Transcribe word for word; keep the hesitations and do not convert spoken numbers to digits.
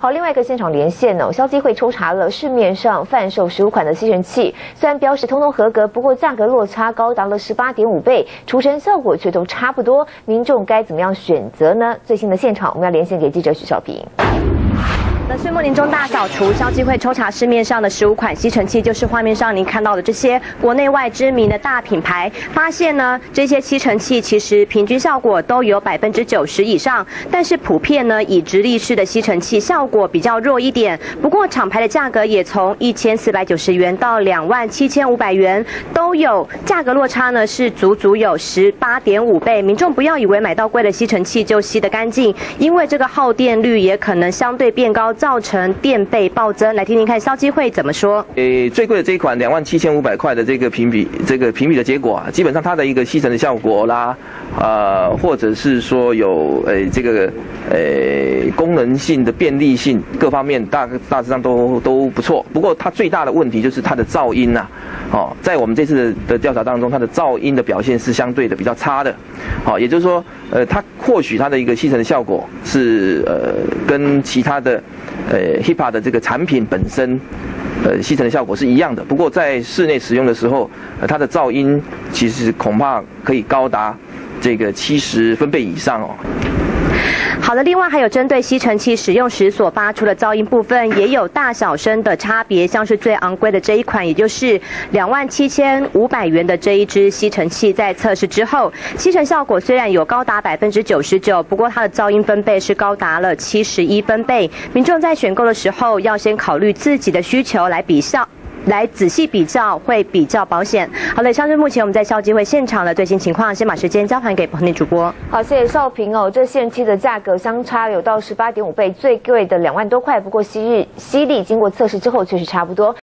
好，另外一个现场连线哦，消基会抽查了市面上贩售十五款的吸尘器，虽然标识通通合格，不过价格落差高达了十八点五倍，除尘效果却都差不多，民众该怎么样选择呢？最新的现场我们要连线给记者许小平。 岁末年终大扫除，消基会抽查市面上的十五款吸尘器，就是画面上您看到的这些国内外知名的大品牌。发现呢，这些吸尘器其实平均效果都有百分之九十以上，但是普遍呢，以直立式的吸尘器效果比较弱一点。不过厂牌的价格也从一千四百九十元到两万七千五百元都有，价格落差呢是足足有十八点五倍。民众不要以为买到贵的吸尘器就吸得干净，因为这个耗电率也可能相对变高。 造成电费暴增，来听听看消基会怎么说。 诶，最贵的这一款两万七千五百块的这个评比，这个评比的结果啊，基本上它的一个吸尘的效果啦，呃，或者是说有诶这个诶功能性的便利性各方面大大致上都都不错。不过它最大的问题就是它的噪音呐、啊，哦，在我们这次的调查当中，它的噪音的表现是相对的比较差的。好、哦，也就是说，呃，它或许它的一个吸尘的效果是呃跟其他的。 呃 ，H I P A 的这个产品本身，呃，吸尘的效果是一样的。不过在室内使用的时候，呃，它的噪音其实恐怕可以高达这个七十分贝以上哦。 好的，另外还有针对吸尘器使用时所发出的噪音部分，也有大小声的差别。像是最昂贵的这一款，也就是两万七千五百元的这一支吸尘器，在测试之后，吸尘效果虽然有高达百分之九十九，不过它的噪音分贝是高达了七十一分贝。民众在选购的时候，要先考虑自己的需求来比较。 来仔细比较会比较保险。好了，以上是目前我们在消基会现场的最新情况，先把时间交还给彭内主播。 好，谢谢少平哦。这吸尘器的价格相差有到十八点五倍，最贵的两万多块，不过吸日吸力经过测试之后却是差不多。